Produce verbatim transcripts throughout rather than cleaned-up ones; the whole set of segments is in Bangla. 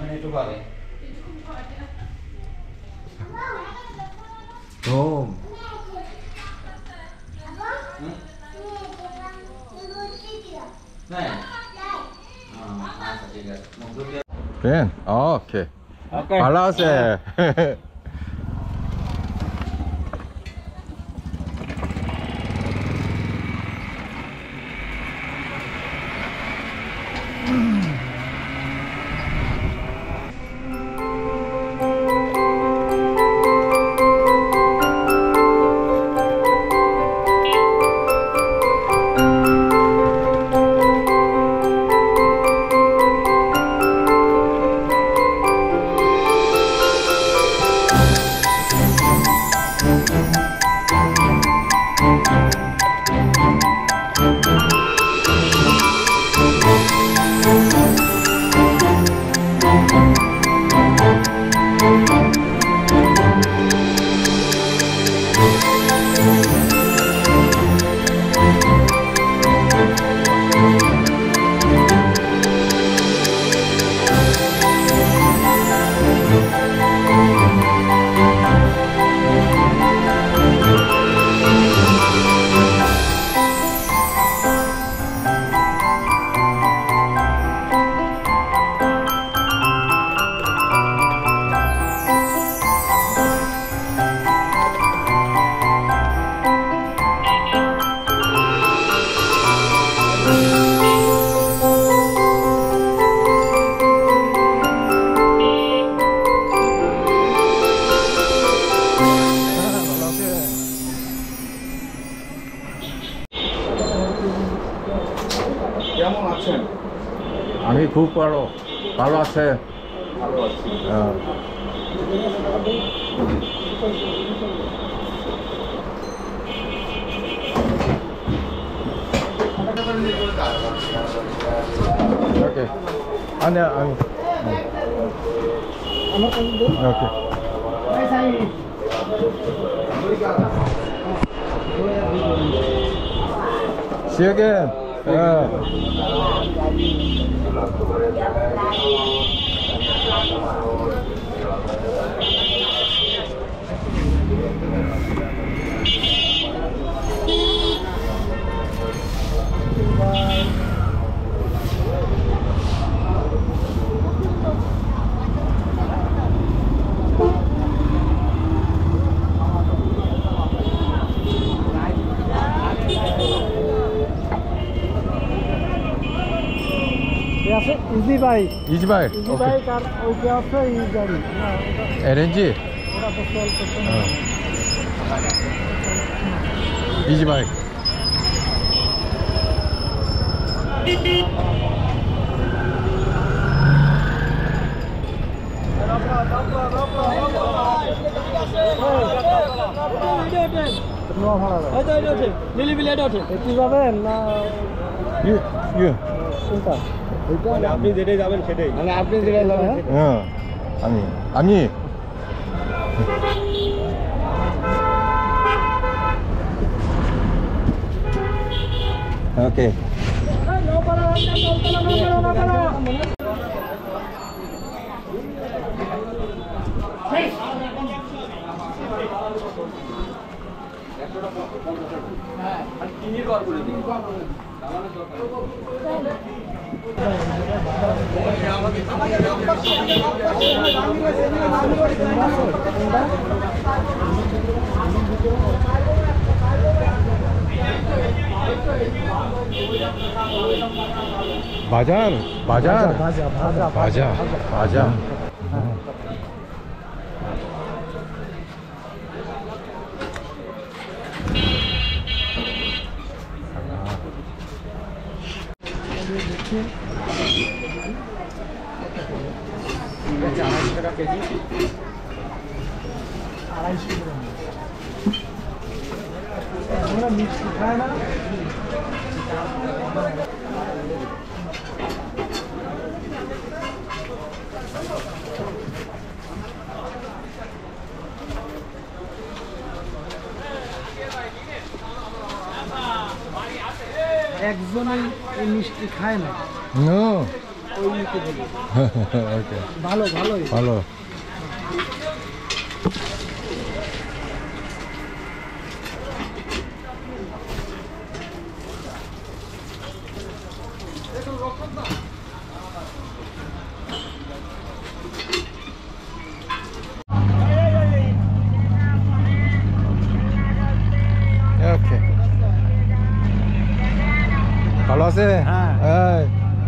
좀. Ben, oke. Oke. Alas ya. আমি খুব ভালো ভালো আছে ভালো আছি ওকে আনে আমি আমার কাছে দাও ওকে ভাই সাই See you again. Yeah. Easy bike. Easy bike. Easy Okay. bike আর ওইটা আছে এই গাড়ি না L N G. ওটা তো চল করতে না Easy bike. নো ভাড়া এই তো এটা আছে লিলি বিলেট আছে কি যাবেন না ইয়ে ইয়ে কোনটা মানে আপনি যেটাই যাবেন সেটাই মানে আপনি যেটা যাবেন হ্যাঁ আমি আমি ওকে বাজার বাজার বাজার বাজার বাজার বাজার আড়াইশো টাকা কেজি আড়াইশো আমরা মিষ্টি খাই না একজনই এই মিষ্টি খায় না নো ওই নিতে বলি ওকে ভালো ভালোই ভালো 이렇게 ভালো আছে হ্যাঁ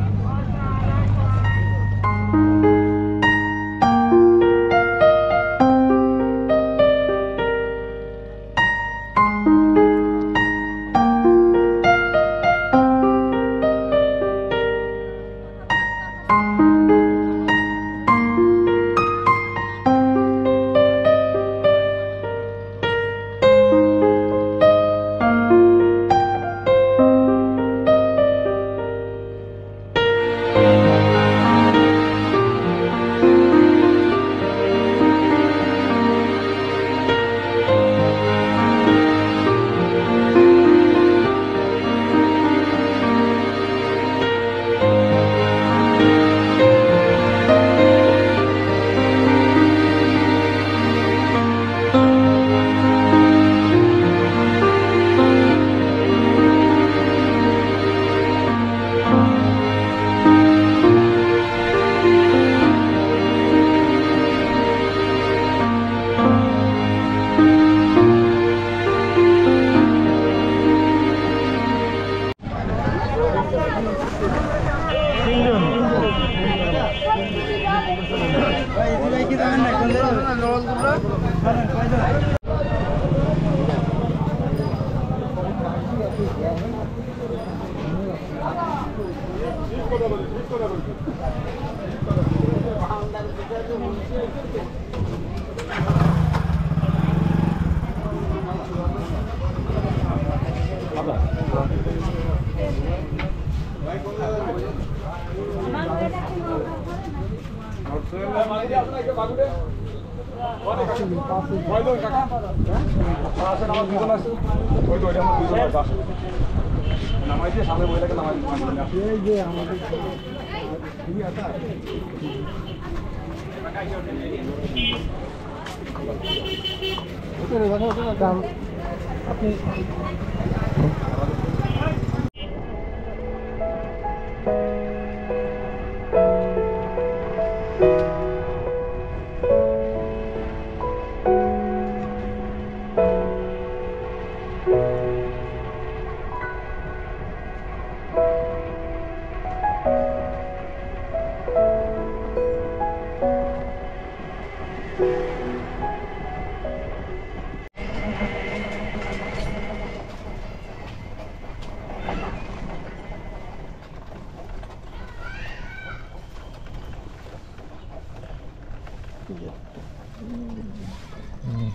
음.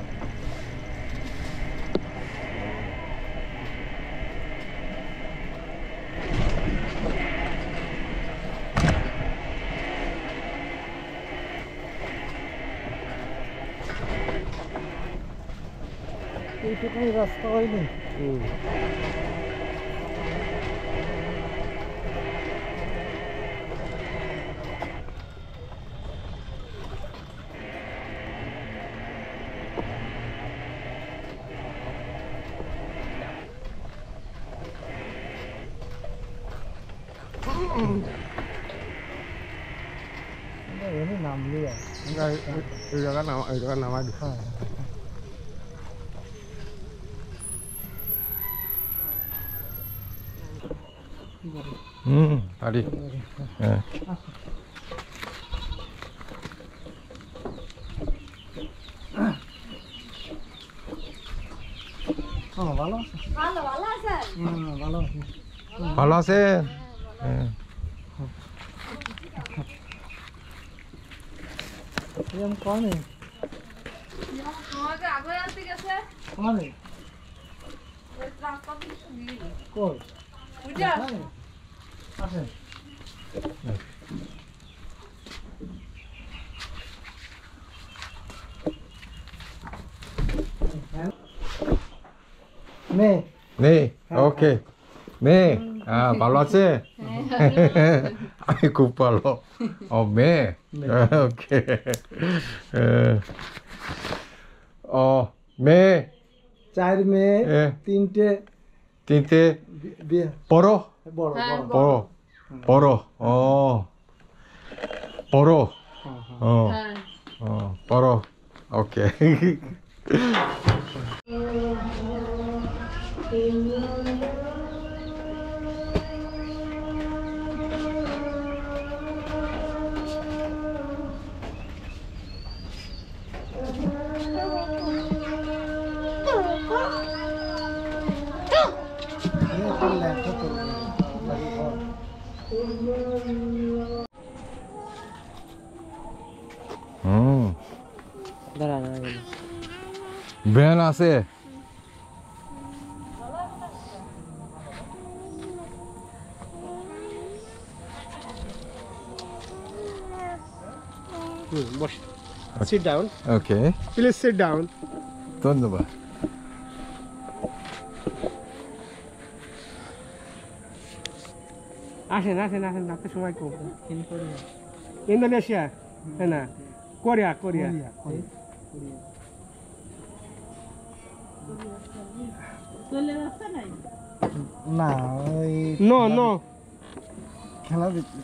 এইটুকুনি রাস্তা হয়নি ini namli ya enggak itu kan nama itu kan nama itu 음, 다리. 예. 어, ভালো আছে ভালো ভালো আছেন হুম ভালো আছে ভালো আছেন? 예. এম কোনে তোমাকে আগে আসতে গেছে কোনে ওই রাস্তা দিয়ে গিয়ে কই বুঝা আছে 네. 네, 오케이. 네, 아, 말로 왔지? Kupalo. Oh, me. Okay. Uh, oh, me. चार में Eh. तीनटे Tinte. बिया Poro. बड़ो बड़ो Poro. Poro. Oh. Poro. Oh. Oh. Poro. Okay. Hmm. Bien assez. Boss sit down Okay. please sit down ধন্যবাদ। আসেন আসেন আসেন আপনি সময় কম ইন্দোনেশিয়া তাই না কোরিয়া কোরিয়া না ওই নো নো খেলা দেখছি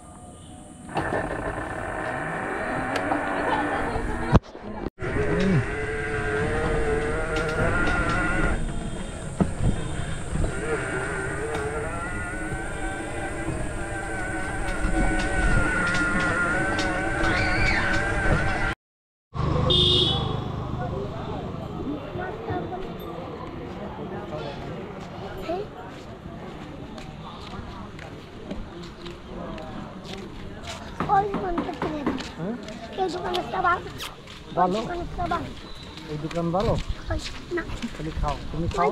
ভালো এই দোকান ভালো তুমি খাও তুমি খাও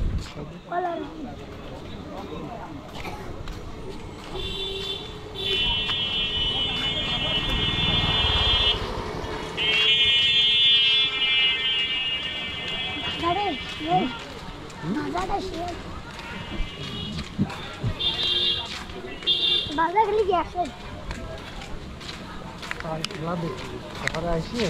বাজার গেলে কি আসে আর খেলা দেখি তারপরে আসি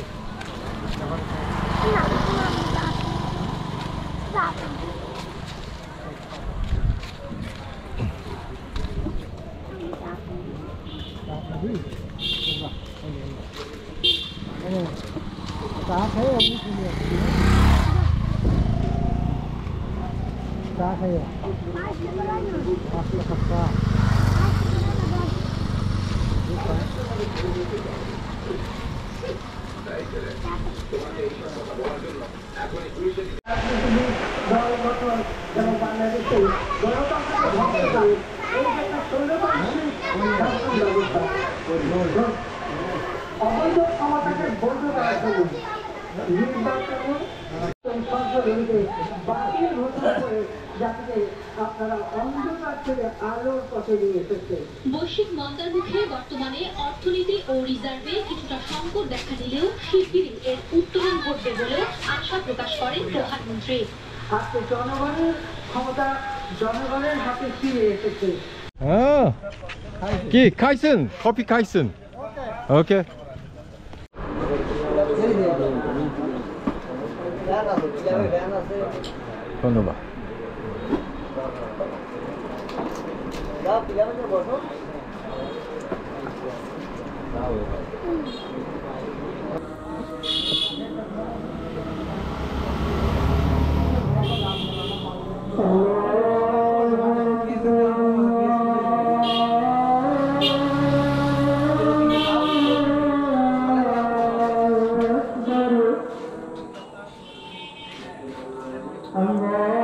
চা খাই আমি শুনে চা খাই পাঁচশো টাকা বৈশ্বিক মন্দার মুখে বর্তমানে অর্থনীতি ও রিজার্ভে কিছুটা সংকট দেখা দিলেও শিগগিরই এর উত্তরণ ঘটবে বলেও আশা প্রকাশ করেন প্রধানমন্ত্রী। আজকে জনগণের ক্ষমতা জনগণের হাতে ফিরে এসেছে। Ah. কি খাইছেন? কফি খাইছেন? Okay. ধন্যবাদ। Allah